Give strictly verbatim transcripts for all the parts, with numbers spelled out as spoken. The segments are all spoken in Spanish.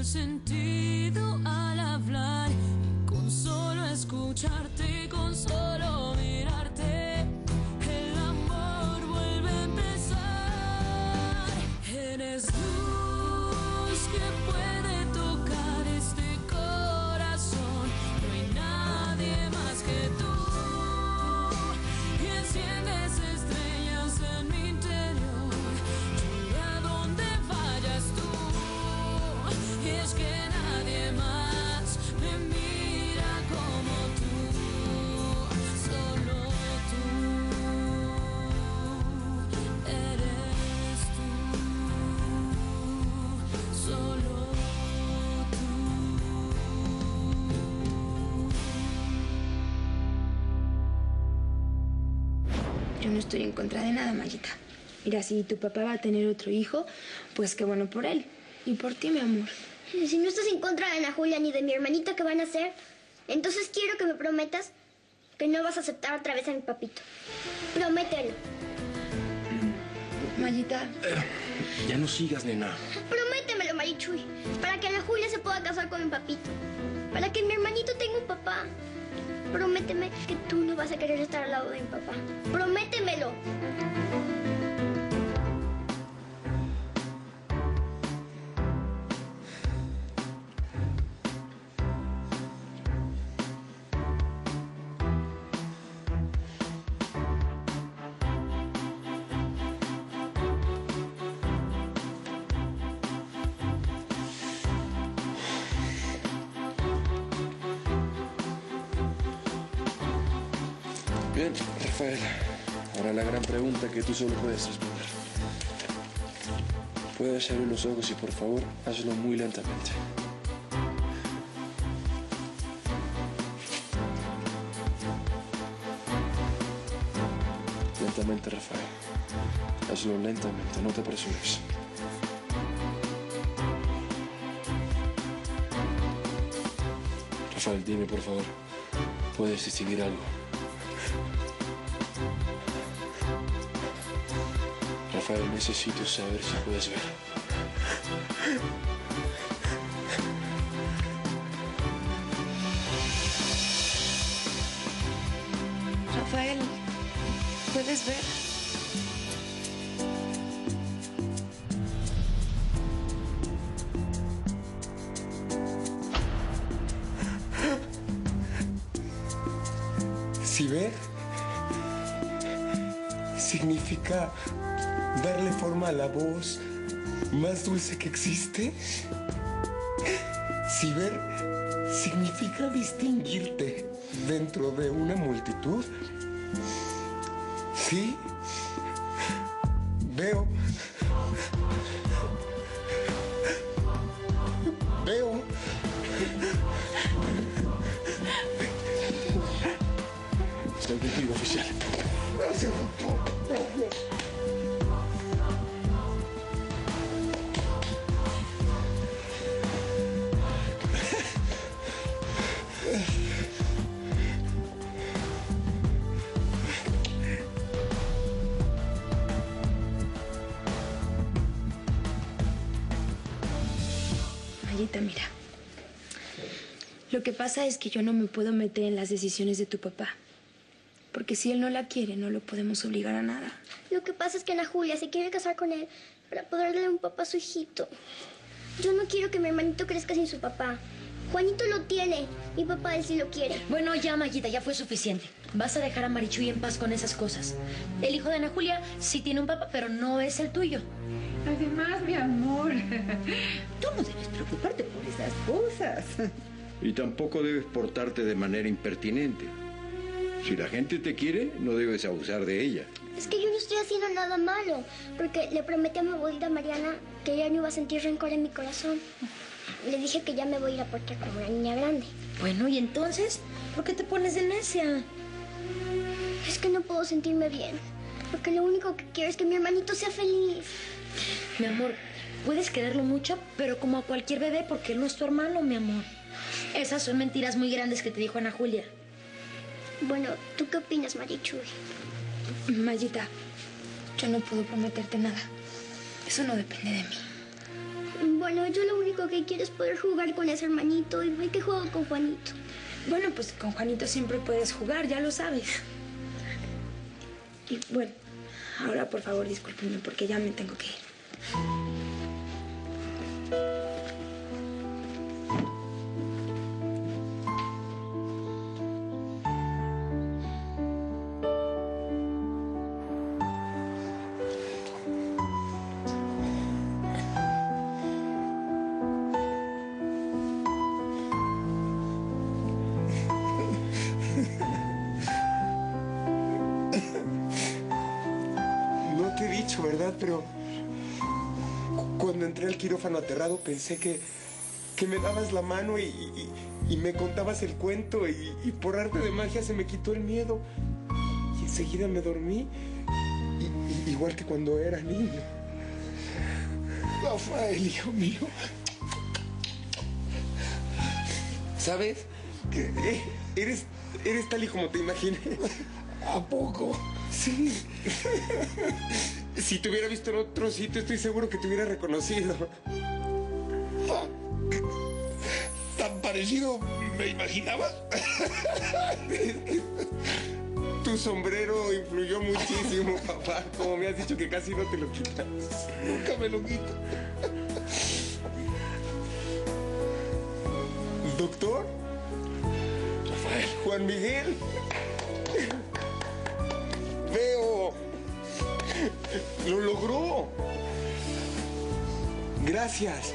sentido al hablar, y con solo escucharte, con solo mirarte, el amor vuelve a empezar. Eres luz que puede tocar este corazón, no hay nadie más que tú, y enciendes estrellas en mi interior, a donde vayas tú, y es que nadie más me mira como tú, solo tú, eres tú, solo tú. Yo no estoy en contra de nada, Mayita. Mira, si tu papá va a tener otro hijo, pues qué bueno por él. Y por ti, mi amor. Si no estás en contra de Ana Julia ni de mi hermanita que van a hacer, entonces quiero que me prometas que no vas a aceptar otra vez a mi papito. Promételo. Mayita. Eh, ya no sigas, nena. Prométemelo, Marichuy, para que Ana Julia se pueda casar con mi papito. Para que mi hermanito tenga un papá. Prométeme que tú no vas a querer estar al lado de mi papá. Prométemelo. Bien, Rafael. Ahora la gran pregunta que tú solo puedes responder. Puedes abrir los ojos y por favor, hazlo muy lentamente. Lentamente, Rafael. Hazlo lentamente, no te apresures. Rafael, dime por favor, ¿puedes distinguir algo? Rafael, necesito saber si puedes ver. Rafael, ¿puedes ver? Si ver significa darle forma a la voz más dulce que existe. Si ver significa distinguirte dentro de una multitud. Sí, veo. Veo. Estoy contigo, oficial. Mayita, mira. Lo que pasa es que yo no me puedo meter en las decisiones de tu papá. Porque si él no la quiere, no lo podemos obligar a nada. Lo que pasa es que Ana Julia se quiere casar con él para poder darle un papá a su hijito. Yo no quiero que mi hermanito crezca sin su papá. Juanito lo tiene. Mi papá, él sí lo quiere. Bueno, ya, Mayita, ya fue suficiente. Vas a dejar a Marichuy en paz con esas cosas. El hijo de Ana Julia sí tiene un papá, pero no es el tuyo. Además, mi amor, tú no debes preocuparte por esas cosas. Y tampoco debes portarte de manera impertinente. Si la gente te quiere, no debes abusar de ella. Es que yo no estoy haciendo nada malo, porque le prometí a mi abuelita Mariana que ya no iba a sentir rencor en mi corazón. Le dije que ya me voy a ir a portar como una niña grande. Bueno, ¿y entonces? ¿Por qué te pones de necia? Es que no puedo sentirme bien, porque lo único que quiero es que mi hermanito sea feliz. Mi amor, puedes quererlo mucho, pero como a cualquier bebé, porque él no es tu hermano, mi amor. Esas son mentiras muy grandes que te dijo Ana Julia. Bueno, ¿tú qué opinas, Marichuy? Mayita, yo no puedo prometerte nada. Eso no depende de mí. Bueno. bueno, yo lo único que quiero es poder jugar con ese hermanito, igual que juego con Juanito. Bueno, pues con Juanito siempre puedes jugar, ya lo sabes. Y bueno, ahora por favor discúlpenme porque ya me tengo que ir. No te he dicho, ¿verdad? Pero cu- cuando entré al quirófano aterrado pensé que, que me dabas la mano y, y- y me contabas el cuento y, y por arte de magia se me quitó el miedo. Y enseguida me dormí, y- y- igual que cuando era niño. Rafael, hijo mío. ¿Sabes? Que eh, eres, eres tal y como te imaginé. ¿A poco? Sí. Si te hubiera visto en otro sitio, estoy seguro que te hubiera reconocido. ¿Tan parecido me imaginaba? Tu sombrero influyó muchísimo, papá. Como me has dicho que casi no te lo quitas. Nunca me lo quito. ¿Doctor? Rafael. Juan Miguel. Veo. Lo logró. Gracias.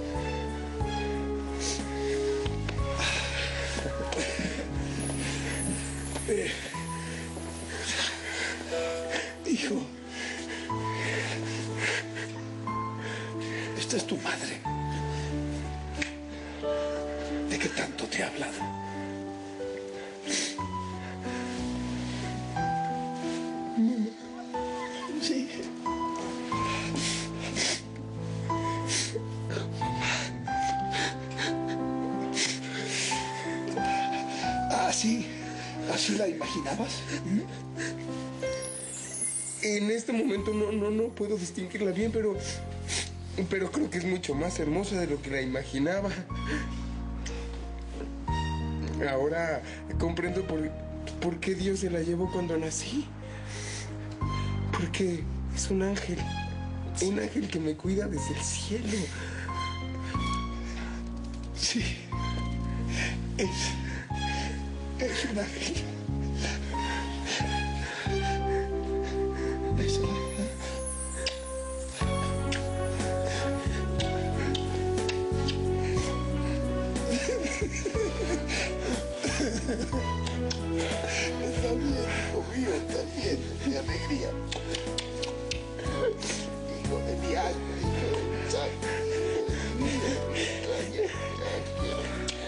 Eh, hijo, esta es tu madre. ¿De qué tanto te ha hablado? Sí. ¿Así? ¿Así la imaginabas? En este momento no, no, no puedo distinguirla bien, pero, pero creo que es mucho más hermosa de lo que la imaginaba. Ahora comprendo por, por qué Dios se la llevó cuando nací. Porque es un ángel, un ángel que me cuida desde el cielo. Sí, es, es un ángel. Es un ángel. Está bien, hijo mío, está bien, mi alegría. Hijo de mi alma, hijo de mi sangre, hijo de mi vida, te quiero.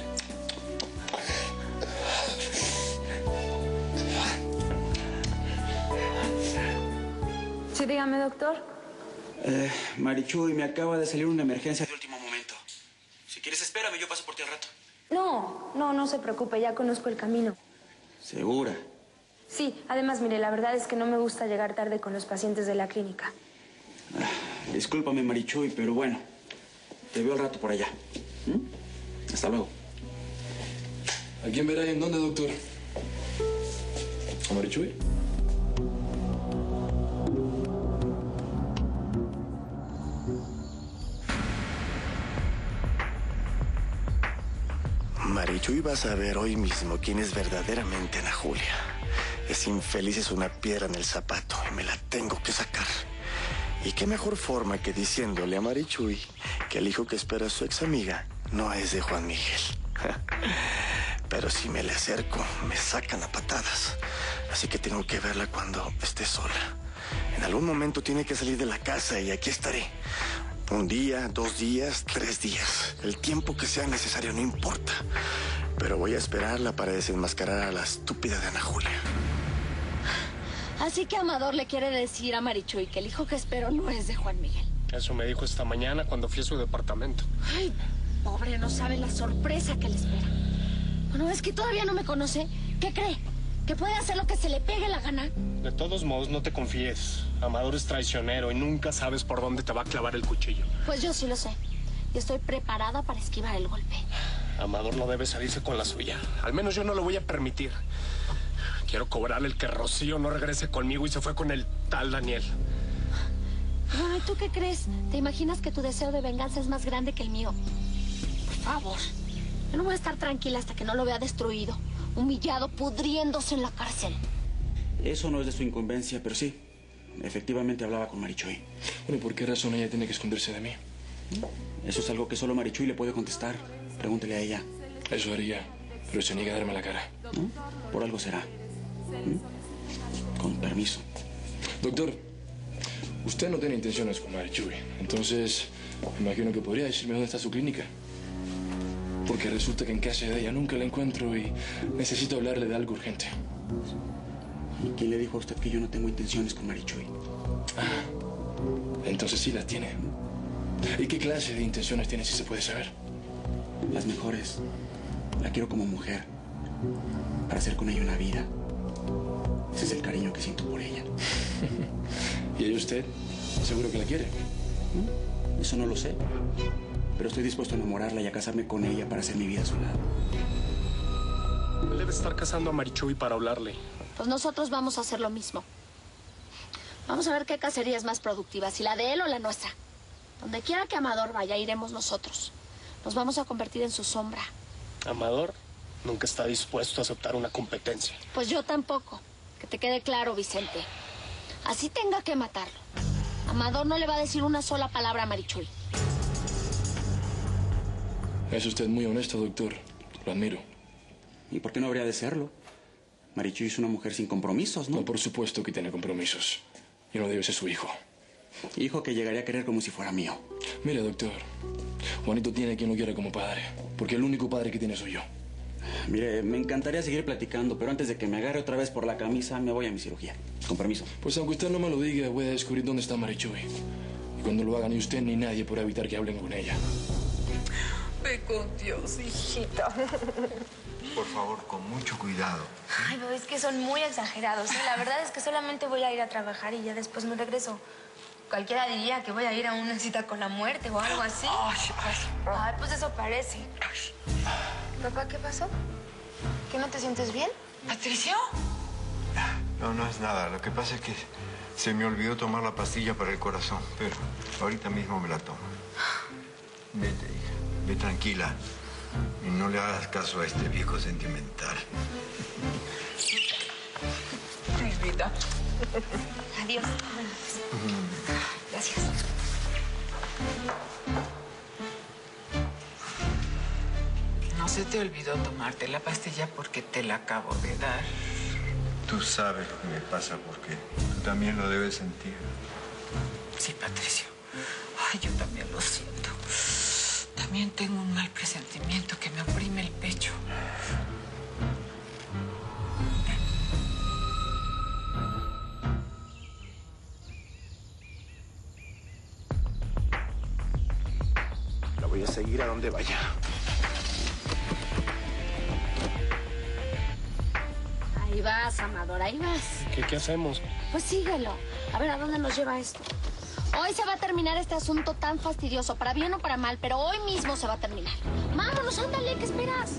Sí, dígame, doctor. Eh, Marichuy, me acaba de salir una emergencia de último momento. Si quieres, espérame, yo paso por ti al rato. No, no, no se preocupe, ya conozco el camino. ¿Segura? Sí, además, mire, la verdad es que no me gusta llegar tarde con los pacientes de la clínica. Ah, discúlpame, Marichuy, pero bueno, te veo al rato por allá. ¿Mm? Hasta luego. ¿A quién verá y en dónde, doctor? ¿A Marichuy? Marichuy va a saber hoy mismo quién es verdaderamente Ana Julia. Es infeliz, es una piedra en el zapato y me la tengo que sacar. Y qué mejor forma que diciéndole a Marichuy que el hijo que espera a su ex amiga no es de Juan Miguel. Pero si me le acerco, me sacan a patadas. Así que tengo que verla cuando esté sola. En algún momento tiene que salir de la casa y aquí estaré. Un día, dos días, tres días. El tiempo que sea necesario no importa. Pero voy a esperarla para desenmascarar a la estúpida de Ana Julia. Así que Amador le quiere decir a Marichuy que el hijo que espero no es de Juan Miguel. Eso me dijo esta mañana cuando fui a su departamento. Ay, pobre, no sabe la sorpresa que le espera. Bueno, es que todavía no me conoce. ¿Qué cree? ¿Que puede hacer lo que se le pegue la gana? De todos modos, no te confíes. Amador es traicionero y nunca sabes por dónde te va a clavar el cuchillo. Pues yo sí lo sé. y estoy preparada para esquivar el golpe. Amador no debe salirse con la suya. Al menos yo no lo voy a permitir. Quiero cobrarle el que Rocío no regrese conmigo y se fue con el tal Daniel. Bueno, ¿y tú qué crees? ¿Te imaginas que tu deseo de venganza es más grande que el mío? Por favor, yo no voy a estar tranquila hasta que no lo vea destruido, humillado, pudriéndose en la cárcel. Eso no es de su incumbencia, pero sí. Efectivamente hablaba con Marichuy. Bueno, ¿y por qué razón ella tiene que esconderse de mí? Eso es algo que solo Marichuy le puede contestar. Pregúntele a ella. Eso haría, pero se niega a darme la cara. ¿No? Por algo será. ¿Mm? Con permiso. Doctor, usted no tiene intenciones con Marichuy. Entonces, me imagino que podría decirme dónde está su clínica. Porque resulta que en casa de ella nunca la encuentro y necesito hablarle de algo urgente. ¿Y quién le dijo a usted que yo no tengo intenciones con Marichuy? Ah, entonces sí las tiene. ¿Y qué clase de intenciones tiene, si se puede saber? Las mejores. La quiero como mujer. Para hacer con ella una vida. Ese es el cariño que siento por ella. ¿Y ella usted? ¿Seguro que la quiere? Eso no lo sé. Pero estoy dispuesto a enamorarla y a casarme con ella para hacer mi vida a su lado. Él debe estar casando a Marichuy para hablarle. Pues nosotros vamos a hacer lo mismo. Vamos a ver qué cacería es más productiva, si la de él o la nuestra. Donde quiera que Amador vaya, iremos nosotros. Nos vamos a convertir en su sombra. Amador nunca está dispuesto a aceptar una competencia. Pues yo tampoco. Que te quede claro, Vicente. Así tenga que matarlo. Amador no le va a decir una sola palabra a Marichuy. Es usted muy honesto, doctor. Lo admiro. ¿Y por qué no habría de serlo? Marichuy es una mujer sin compromisos, ¿no? No, por supuesto que tiene compromisos. Y no debe ser su hijo. Hijo que llegaría a querer como si fuera mío. Mire, doctor. Juanito tiene a quien lo quiere como padre. Porque el único padre que tiene soy yo. Mire, me encantaría seguir platicando, pero antes de que me agarre otra vez por la camisa, me voy a mi cirugía. Con permiso. Pues aunque usted no me lo diga, voy a descubrir dónde está Marichuy. Y cuando lo haga, ni usted ni nadie podrá evitar que hablen con ella. Ve con Dios, hijita. Por favor, con mucho cuidado. Ay, pero es que son muy exagerados, ¿eh? La verdad es que solamente voy a ir a trabajar y ya después me regreso. Cualquiera diría que voy a ir a una cita con la muerte o algo así. Ay, ay, Ay, pues eso parece. Papá, ¿qué pasó? ¿Que no te sientes bien? ¿Patricio? No, no es nada. Lo que pasa es que se me olvidó tomar la pastilla para el corazón, pero ahorita mismo me la tomo. Vete, hija. Ve tranquila. Y no le hagas caso a este viejo sentimental. Mi vida. Adiós. Gracias. No se te olvidó tomarte la pastilla porque te la acabo de dar. Tú sabes lo que me pasa porque tú también lo debes sentir. Sí, Patricio. Ay, yo también lo siento. También tengo un mal presentimiento que me oprime el pecho. La voy a seguir a donde vaya. Ahí vas, Amador, ahí vas. ¿Qué, qué hacemos? Pues síguelo. A ver, ¿a dónde nos lleva esto? Hoy se va a terminar este asunto tan fastidioso, para bien o para mal, pero hoy mismo se va a terminar. Vámonos, ándale, ¿qué esperas?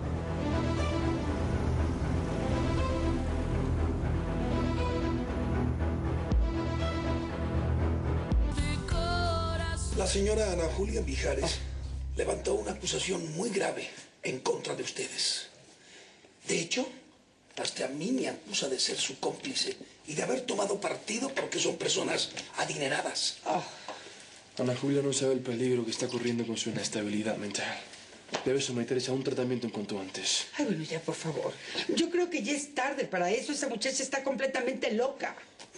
La señora Ana Julia Mijares levantó una acusación muy grave en contra de ustedes. De hecho, hasta a mí me acusa de ser su cómplice y de haber tomado partido porque son personas adineradas. Ah. Ana Julia no sabe el peligro que está corriendo con su inestabilidad mental. Debe someterse a un tratamiento en cuanto antes. Ay, bueno, ya, por favor. Yo creo que ya es tarde para eso. Esa muchacha está completamente loca.